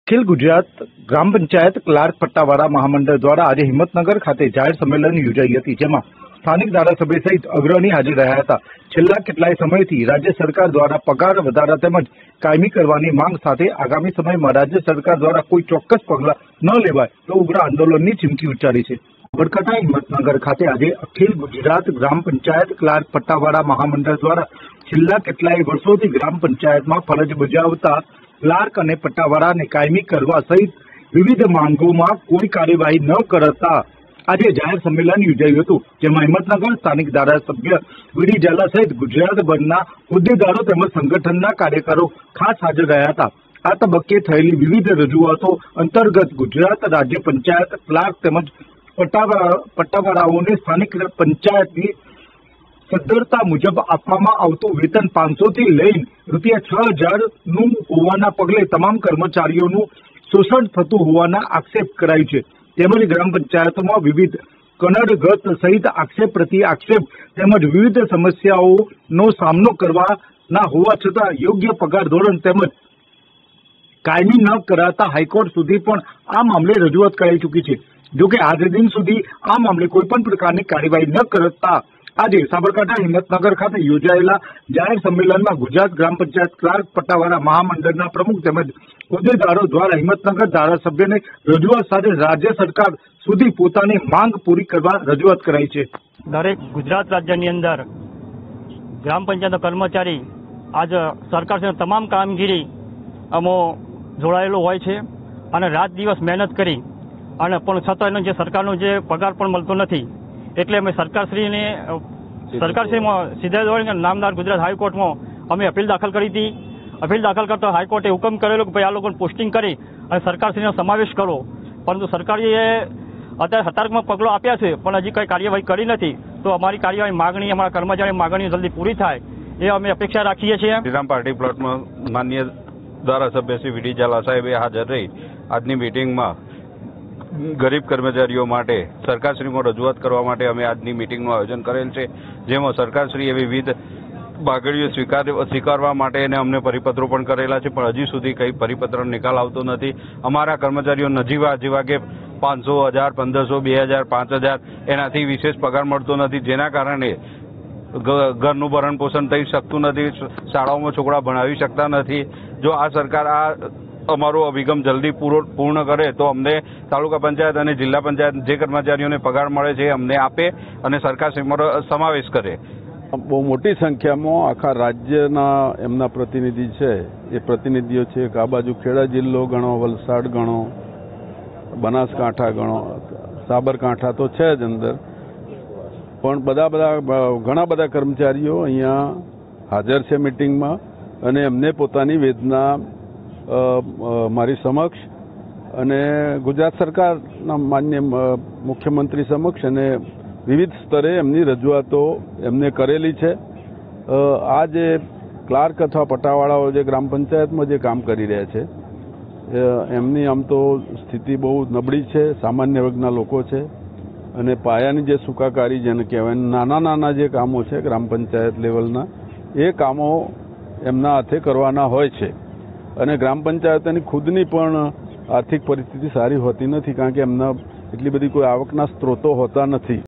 अखिल गुजरात ग्राम पंचायत क्लार्क पट्टावाड़ा महामंडल द्वारा आज हिम्मतनगर खाते जाहिर सम्मेलन योजाई हती, जेमां स्थानिक धारासभ्य सहित अग्रणी हाजर रह्या हता। छेल्ला કેટલાય સમયથી राज्य सरकार द्वारा पगार વધારા તેમજ કાયમી કરવાની માંગ સાથે આગામી સમયમાં राज्य सरकार द्वारा कोई ચોક્કસ પગલાં ન લેવાય તો ઉગ્ર આંદોલનની ચીમકી ઉચ્ચારી છે। સાબરકાંઠા હિંમતનગર ખાતે આજે અખિલ ગુજરાત ગ્રામ પંચાયત ક્લાર્ક પટ્ટાવાડા મહામંડળ દ્વારા છેલ્લા કેટલાય વર્ષોથી ગ્રામ પંચાયતમાં ફરજ બજાવતા ક્લાર્ક અને પટ્ટાવાળાને કાયમી કરવા સહિત વિવિધ માંગોમાં કોઈ કાર્યવાહી ન કરતા આજે જાહેર સંમેલન યોજાયું હતું, જેમાં હિંમતનગર સ્થાનિક ધારાસભ્ય વીડી ઝાલા સહિત ગુજરાતભરના હોદ્દેદારો તેમજ સંગઠનના કાર્યકરો ખાસ હાજર રહ્યા હતા। આ તબક્કે થયેલી વિવિધ રજૂઆતો અંતર્ગત ગુજરાત રાજ્ય પંચાયત ક્લાર્ક તેમજ પટ્ટાવાળાઓને સ્થાનિક પંચાયતની સદ્ધરતા મુજબ આપવામાં આવતું વેતન 500 થી લઈને ₹6000 નું હોવાના પગલે તમામ કર્મચારીઓનું શોષણ થતું હોવાના આક્ષેપ કરાયું છે। તેમજ ગ્રામ પંચાયતોમાં વિવિધ કનડગત સહિત આક્ષેપ પ્રતિ આક્ષેપ તેમજ વિવિધ સમસ્યાઓનો સામનો કરવાના હોવા છતાં યોગ્ય પગાર ધોરણ તેમજ કાયમી ન કરાતા હાઈકોર્ટ સુધી પણ આ મામલે રજૂઆત કરાઈ ચૂકી છે। જોકે આજ દિન સુધી આ મામલે કોઈપણ પ્રકારની કાર્યવાહી ન કરતા આજે સાબરકાંઠા હિંમતનગર ખાતે યોજાયેલા જાહેર સંમેલનમાં ગુજરાત ગ્રામ પંચાયત ક્લાર્ક પટ્ટાવાળા મહામંડળના પ્રમુખ તેમજ હોદ્દેદારો દ્વારા હિંમતનગર ધારાસભ્યને રજૂઆત સાથે રાજ્ય સરકાર સુધી પોતાની માંગ પૂરી કરવા રજૂઆત કરાઈ છે। દરેક ગુજરાત રાજ્યની અંદર ગ્રામ પંચાયતના કર્મચારી આજ સરકાર તમામ કામગીરી અમો જોડાયેલો હોય છે અને રાત દિવસ મહેનત કરી અને પણ છતાં એનો જે સરકારનો જે પગાર પણ મળતો નથી, એટલે અમે સરકારશ્રીમાં સીધા દોડીને નામદાર ગુજરાત હાઈકોર્ટમાં અમે અપીલ દાખલ કરી હતી। અપીલ દાખલ કરતા હાઈકોર્ટે હુકમ કરેલો કે ભાઈ આ લોકોને પોસ્ટિંગ કરી અને સરકારશ્રીનો સમાવેશ કરો, પરંતુ સરકારે અત્યારે હતાર્કમાં પગલો આપ્યા છે પણ હજી કંઈ કાર્યવાહી કરી નથી। તો અમારી કાર્યવાહી માગણી અમારા કર્મચારી માગણીઓ જલ્દી પૂરી થાય એ અમે અપેક્ષા રાખીએ છીએ। શ્રીરામ પાર્ટી પ્લોટમાં માન્ય ધારાસભ્ય શ્રી વીડી ઝાલા સાહેબે હાજર રહી આજની મીટિંગમાં ગરીબ કર્મચારીઓ માટે સરકારશ્રીમાં રજૂઆત કરવા માટે અમે આજની મીટિંગનું આયોજન કરેલ છે, જેમાં સરકારશ્રીએ વિવિધ માગણીઓ સ્વીકારવા માટે અને અમને પરિપત્રો પણ કરેલા છે, પણ હજી સુધી કંઈ પરિપત્ર નિકાલ આવતો નથી। અમારા કર્મચારીઓ નજીવા કે 500, 1000, 1500, 2000, 5000 એનાથી વિશેષ પગાર મળતો નથી, જેના કારણે ઘરનું ભરણ પોષણ થઈ શકતું નથી, શાળાઓમાં છોકરા ભણાવી શકતા નથી। જો આ સરકાર આ અમારો અભિગમ જલ્દી પૂર્ણ કરે તો અમને તાલુકા પંચાયત અને જિલ્લા પંચાયત જે કર્મચારીઓને પગાર મળે છે અમને આપે અને સરકાર સમાવેશ કરે। બહુ મોટી સંખ્યામાં આખા રાજ્યના એમના પ્રતિનિધિ છે, એ પ્રતિનિધિઓ છે કે આ બાજુ ખેડા જિલ્લો ગણો, વલસાડ ગણો, બનાસકાંઠા ગણો, સાબરકાંઠા તો છે જ અંદર, પણ ઘણા બધા કર્મચારીઓ અહીંયા હાજર છે મીટિંગમાં અને એમને પોતાની વેદના મારી સમક્ષ અને ગુજરાત સરકારના માન્ય મુખ્યમંત્રી સમક્ષ અને વિવિધ સ્તરે એમની રજૂઆતો એમને કરેલી છે। આ જે ક્લાર્ક અથવા પટ્ટાવાળાઓ જે ગ્રામ પંચાયતમાં જે કામ કરી રહ્યા છે એમની આમ તો સ્થિતિ બહુ નબળી છે, સામાન્ય વર્ગના લોકો છે અને પાયાની જે સુખાકારી જેને કહેવાય નાના જે કામો છે ગ્રામ પંચાયત લેવલના એ કામો એમના હાથે કરવાના હોય છે અને ગ્રામ પંચાયતની ખુદની પણ આર્થિક પરિસ્થિતિ સારી હોતી નથી, કારણ કે એમના એટલી બધી કોઈ આવકના સ્ત્રોતો હોતા નથી।